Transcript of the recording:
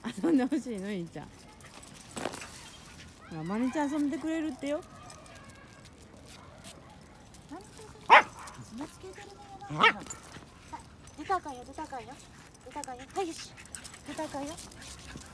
遊んでほしいのいいちゃん。ほらまみちゃん遊んでくれるってよ。 締め付けてるものなんだ。出たかよ出たかよ出たかよ。はいよし出たかよ。